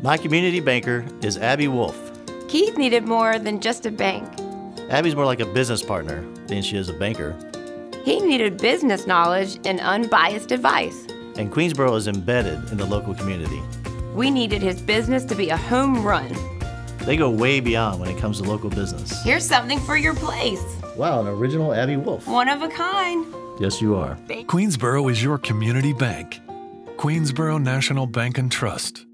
My community banker is Abby Wolf. Keith needed more than just a bank. Abby's more like a business partner than she is a banker. He needed business knowledge and unbiased advice. And Queensborough is embedded in the local community. We needed his business to be a home run. They go way beyond when it comes to local business. Here's something for your place. Wow, an original Abby Wolf. One of a kind. Yes, you are. Queensborough is your community bank. Queensborough National Bank and Trust.